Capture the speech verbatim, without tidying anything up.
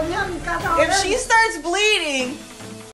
venía a mi casa a If ver. she starts bleeding,